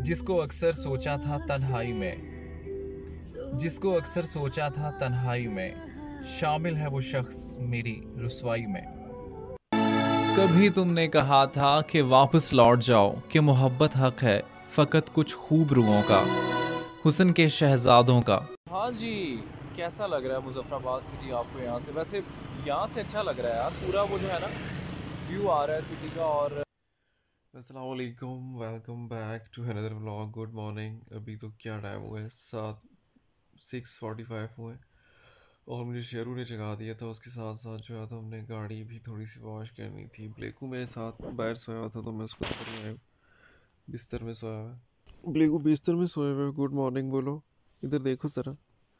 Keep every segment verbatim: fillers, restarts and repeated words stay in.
जिसको अक्सर सोचा था तन्हाई में, जिसको अक्सर सोचा था तन्हाई में, शामिल है वो शख्स मेरी रुसवाई में। कभी तुमने कहा था कि वापस लौट जाओ, कि मोहब्बत हक है फ़कत कुछ खूब रुओं का, हुस्न के शहजादों का। हाँ जी, कैसा लग रहा है मुजफ्फराबाद सिटी आपको यहाँ से? वैसे यहाँ से अच्छा लग रहा है यार, पूरा वो जो है ना व्यू आ रहा है सिटी का। और अस्सलाम वालेकुम, welcome back to another vlog. Good morning. अभी तो क्या टाइम हुआ है? सात सिक्स फोर्टी फाइव हुए और मुझे शेरू ने जगा दिया था। उसके साथ साथ जो है तो हमने गाड़ी भी थोड़ी सी वॉश करनी थी। ब्लेकू मेरे साथ बाहर सोया हुआ था तो मैं उसको अंदर लाया, बिस्तर में सोया हुआ है। ब्लेकू बिस्तर में सोए हुए। गुड मॉर्निंग बोलो, इधर देखो ज़रा।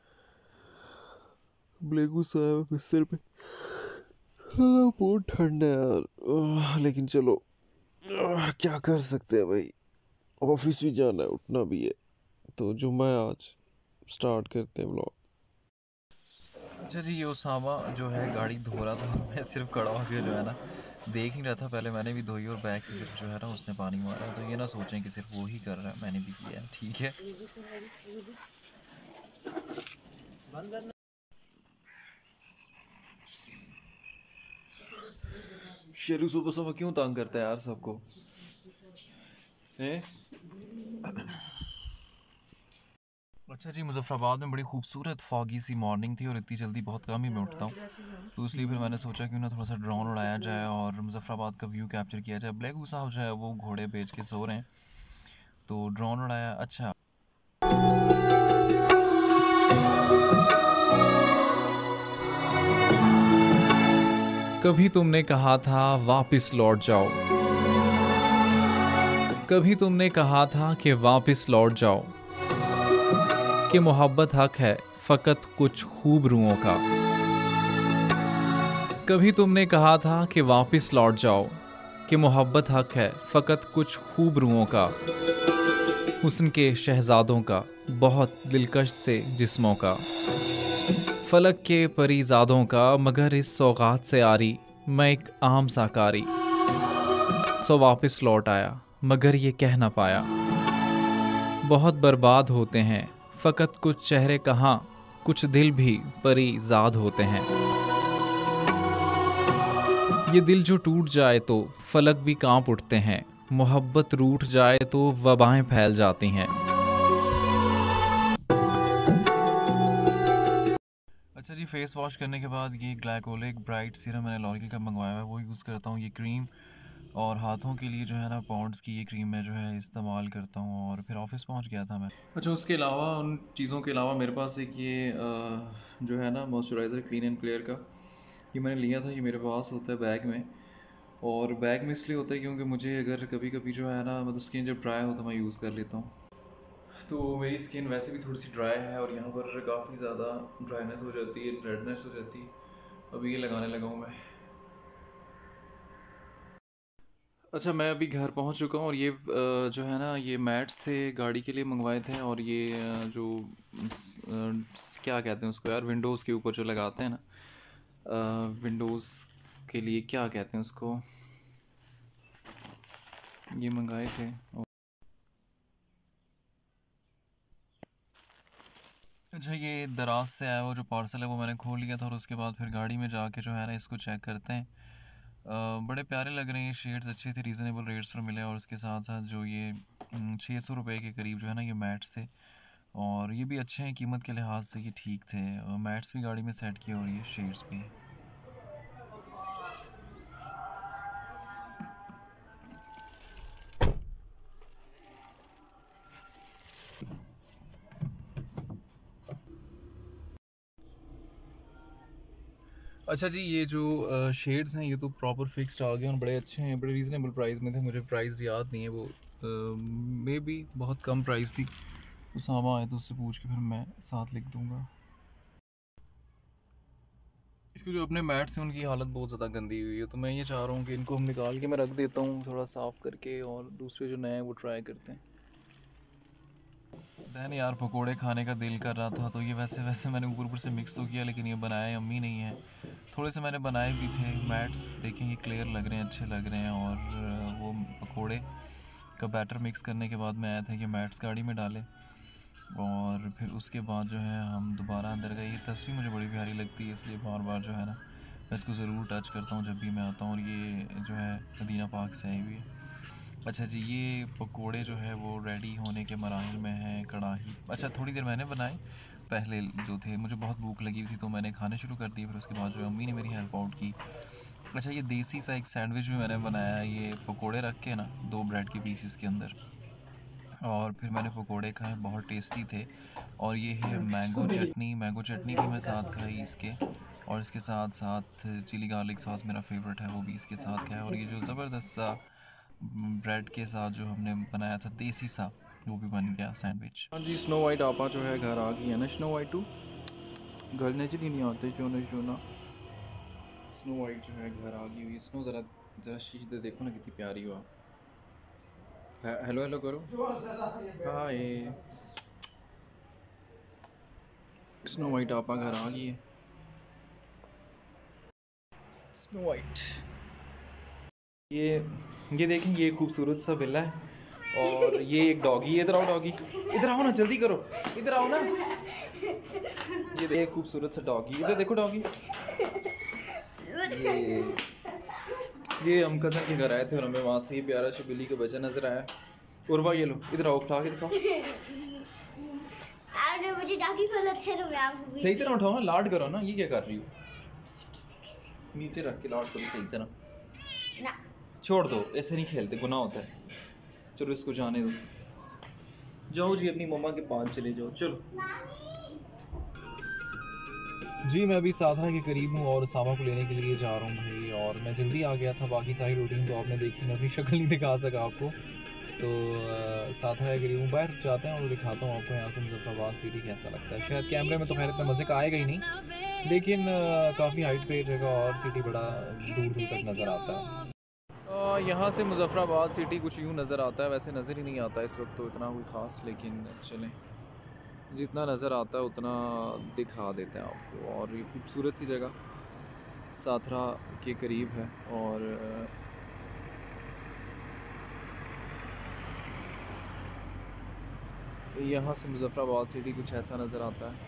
ब्लेकू सोया हुआ बिस्तर पे। हाँ, बहुत ठंड है यार, आह, लेकिन चलो आह, क्या कर सकते हैं भाई, ऑफिस भी जाना है, उठना भी है। तो जुम्मा है आज, स्टार्ट करते हैं व्लॉग। अच्छा जी, ये उसामा जो है गाड़ी धो रहा था, मैं सिर्फ खड़ा होकर जो है ना देख नहीं रहा था। पहले मैंने भी धोई और बैग से सिर्फ जो है ना उसने पानी मारा, तो ये ना सोचें कि सिर्फ वो ही कर रहा है, मैंने भी किया है, ठीक है। शेरू सुबह सुबह क्यों तंग करता है यार सबको, हैं? अच्छा जी, मुजफ्फराबाद में बड़ी खूबसूरत फॉगी सी मॉर्निंग थी और इतनी जल्दी बहुत कम ही मैं उठता हूँ, तो इसलिए फिर मैंने सोचा क्यों ना थोड़ा सा ड्रोन उड़ाया जाए और मुजफ्फराबाद का व्यू कैप्चर किया जाए। ब्लैक साहब जो है वो घोड़े बेच के सो रहे हैं, तो ड्रोन उड़ाया। अच्छा, कभी तुमने कहा था वापस लौट जाओ, कभी तुमने कहा था कि वापस लौट जाओ, कि मोहब्बत हक है फ़कत कुछ खूब रुओं का। कभी तुमने कहा था कि वापस लौट जाओ, कि मोहब्बत हक है फ़कत कुछ खूब रुओं का, हुस्न के शहजादों का, बहुत दिलकश से जिस्मों का, फलक के परीज़ादों का, मगर इस सौगात से आरी मैं एक आम साकारी। सो वापस लौट आया मगर ये कह ना पाया, बहुत बर्बाद होते हैं फ़कत कुछ चेहरे कहाँ, कुछ दिल भी परीज़ाद होते हैं। ये दिल जो टूट जाए तो फलक भी कांप उठते हैं, मोहब्बत रूठ जाए तो वबाएं फैल जाती हैं। अच्छा जी, फेस वॉश करने के बाद ये ग्लाइकोलिक ब्राइट सीरम मैंने लॉरियल का मंगवाया है, वो यूज़ करता हूँ ये क्रीम। और हाथों के लिए जो है ना पॉन्ड्स की ये क्रीम मैं जो है इस्तेमाल करता हूँ। और फिर ऑफिस पहुँच गया था मैं। अच्छा, उसके अलावा उन चीज़ों के अलावा मेरे पास एक ये अ, जो है ना मॉइस्चराइज़र क्लीन एंड क्लियर का, ये मैंने लिया था। ये मेरे पास होता है बैग में, और बैग में इसलिए होता है क्योंकि मुझे अगर कभी कभी जो है ना मतलब स्किन जब ड्राई हो तो मैं यूज़ कर लेता हूँ। तो मेरी स्किन वैसे भी थोड़ी सी ड्राई है और यहाँ पर काफ़ी ज़्यादा ड्राइनेस हो जाती है, रेडनेस हो जाती है। अभी ये लगाने लगा हूँ मैं। अच्छा, मैं अभी घर पहुँच चुका हूँ और ये अ, जो है ना ये मैट्स थे, गाड़ी के लिए मंगवाए थे। और ये अ, जो स- अ, क्या कहते हैं उसको यार, विंडोज़ के ऊपर जो लगाते हैं ना, विंडोज़ के लिए क्या कहते हैं उसको, ये मंगाए थे। अच्छा, ये दराज से आया वो जो पार्सल है वो मैंने खोल लिया था और उसके बाद फिर गाड़ी में जाके जो है ना इसको चेक करते हैं। अ, बड़े प्यारे लग रहे हैं, ये शेड्स अच्छे थे, रीज़नेबल रेट्स पर मिले। और उसके साथ साथ जो ये छः सौ रुपये के करीब जो है ना ये मैट्स थे, और ये भी अच्छे हैं कीमत के लिहाज से, ये ठीक थे। मैट्स भी गाड़ी में सेट किए और ये शेड्स भी। अच्छा जी, ये जो शेड्स हैं ये तो प्रॉपर फिक्स्ड आ गए और बड़े अच्छे हैं, बड़े रीज़नेबल प्राइस में थे। मुझे प्राइस याद नहीं है, वो मे बी बहुत कम प्राइस थी। तो सामा आए तो उससे पूछ के फिर मैं साथ लिख दूंगा। इसके जो अपने मैट्स हैं उनकी हालत बहुत ज़्यादा गंदी हुई है, तो मैं ये चाह रहा हूँ कि इनको हम निकाल के मैं रख देता हूँ थोड़ा साफ़ करके, और दूसरे जो नए हैं वो ट्राई करते हैं। दैन यार, पकोड़े खाने का दिल कर रहा था, तो ये वैसे वैसे मैंने ऊपर ऊपर से मिक्स तो किया, लेकिन ये बनाए अम्मी नहीं है। थोड़े से मैंने बनाए भी थे। मैट्स देखें, ये क्लियर लग रहे हैं, अच्छे लग रहे हैं। और अ, वो पकोड़े का बैटर मिक्स करने के बाद मैं आया था कि मैट्स गाड़ी में डाले, और फिर उसके बाद जो है हम दोबारा अंदर गए। ये तस्वीर मुझे बड़ी प्यारी लगती है, इसलिए बार बार जो है ना मैं इसको ज़रूर टच करता हूँ जब भी मैं आता हूँ। और ये जो है मदीना पाक से आई हुई है। अच्छा जी, ये पकोड़े जो है वो रेडी होने के मराहिल में हैं। कढ़ाई, अच्छा थोड़ी देर मैंने बनाए पहले जो थे, मुझे बहुत भूख लगी हुई थी तो मैंने खाने शुरू कर दिए। फिर उसके बाद जो है अम्मी ने मेरी हेल्प आउट की। अच्छा, ये देसी सा एक सैंडविच भी मैंने बनाया। ये पकोड़े रख के ना दो ब्रेड के पीसेस के अंदर, और फिर मैंने पकोड़े खाए, बहुत टेस्टी थे। और ये है मैंगो चटनी, मैंगो चटनी भी मैं साथ खाई इसके, और इसके साथ साथ चिली गार्लिक सॉस मेरा फेवरेट है, वो भी इसके साथ खाया। और ये जो ज़बरदस्त सा ब्रेड के साथ जो हमने बनाया था देसी सा, वो भी बन गया सैंडविच। हाँ जी, स्नो वाइट आपा जो है घर आ गई है ना। स्नो वाइट टू घर नजर ही नहीं आते शोना शोना। स्नो वाइट जो है घर आ गई हुई। स्नो ज़रा ज़रा शीशे देखो ना कितनी प्यारी हुआ। हेलो हेलो करो, हाय। स्नो वाइट आपा घर आ गई है। स्नो वाइट, ये ये देखें, ये खूबसूरत सा बिल्ला है, और ये एक डॉगी। इधर आओ डॉगी, इधर आओ ना, जल्दी करो, इधर आओ ना। ये देख खूबसूरत सा डॉगी, इधर देखो डॉगी। ये ये हम कज़न के घर आए थे और हमें वहाँ से ये प्यारा सा बिल्ली का बच्चा नजर आया। उर्वा ये लो, इधर आओ, उठा के दिखाओ। आपने मुझे डॉगी बोला था ना, मैं आपको सही तरह उठाओ ना, लाड करो ना। ये क्या कर रही हो? नीचे रख के लाड करो सही तरह। ना छोड़ दो, ऐसे नहीं खेलते, गुनाह होता है। चलो इसको जाने दो। जाओ जी, अपनी मम्मा के पास चले जाओ, चलो जी। मैं अभी साथरा के करीब हूँ और सामा को लेने के लिए जा रहा हूँ भाई, और मैं जल्दी आ गया था। बाकी सारी रूटीन तो आपने देखी, मैं अपनी शक्ल नहीं दिखा सका आपको। तो साथरा के करीब हूँ, बाहर जाते हैं और दिखाता हूँ आपको यहाँ से मुजफ्फराबाद सिटी कैसा लगता है। शायद कैमरे में तो खैर इतना मज़े का आएगा ही नहीं, लेकिन काफ़ी हाइट पे जगह और सिटी बड़ा दूर दूर तक नज़र आता है। यहाँ से मुजफ्फराबाद सिटी कुछ यूँ नज़र आता है, वैसे नज़र ही नहीं आता इस वक्त तो इतना कोई ख़ास, लेकिन चलें जितना नज़र आता है उतना दिखा देते हैं आपको। और ये खूबसूरत सी जगह साथरा के करीब है, और यहाँ से मुजफ्फराबाद सिटी कुछ ऐसा नज़र आता है।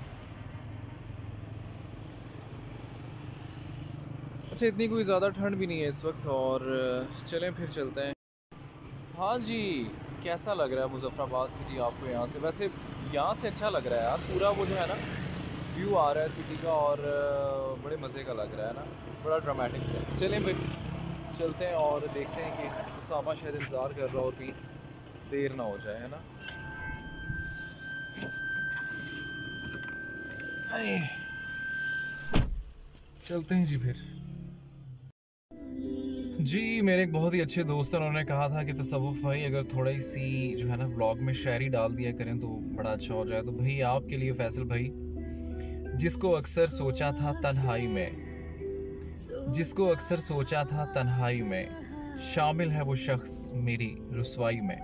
अच्छा, इतनी कोई ज़्यादा ठंड भी नहीं है इस वक्त, और चलें फिर चलते हैं। हाँ जी, कैसा लग रहा है मुजफ्फराबाद सिटी आपको यहाँ से? वैसे यहाँ से अच्छा लग रहा है यार, पूरा वो जो है ना व्यू आ रहा है सिटी का, और बड़े मज़े का लग रहा है ना, बड़ा ड्रामेटिक से। चलें फिर चलते हैं और देखते हैं कि सामा शायद इंतज़ार कर रहा हो और कहीं देर ना हो जाए, है ना। चलते हैं जी फिर। जी, मेरे एक बहुत ही अच्छे दोस्त हैं, उन्होंने कहा था कि तसव्वुफ़ भाई अगर थोड़ी सी जो है ना व्लॉग में शायरी डाल दिया करें तो बड़ा अच्छा हो जाए। तो भाई आपके लिए फैसल भाई, जिसको अक्सर सोचा था तन्हाई में, जिसको अक्सर सोचा था तन्हाई में, शामिल है वो शख्स मेरी रुसवाई में।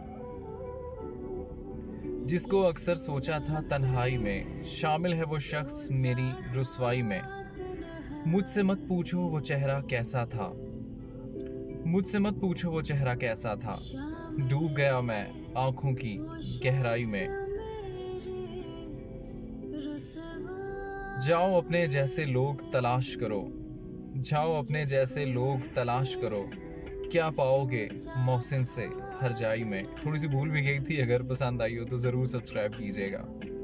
जिसको अक्सर सोचा था तन्हाई में, शामिल है वो शख्स मेरी रुसवाई में। मुझसे मत पूछो वो चेहरा कैसा था, मुझसे मत पूछो वो चेहरा कैसा था, डूब गया मैं आंखों की गहराई में। जाओ अपने जैसे लोग तलाश करो, जाओ अपने जैसे लोग तलाश करो, क्या पाओगे मोहसिन से हर जाई में। थोड़ी सी भूल भी गई थी, अगर पसंद आई हो तो ज़रूर सब्सक्राइब कीजिएगा।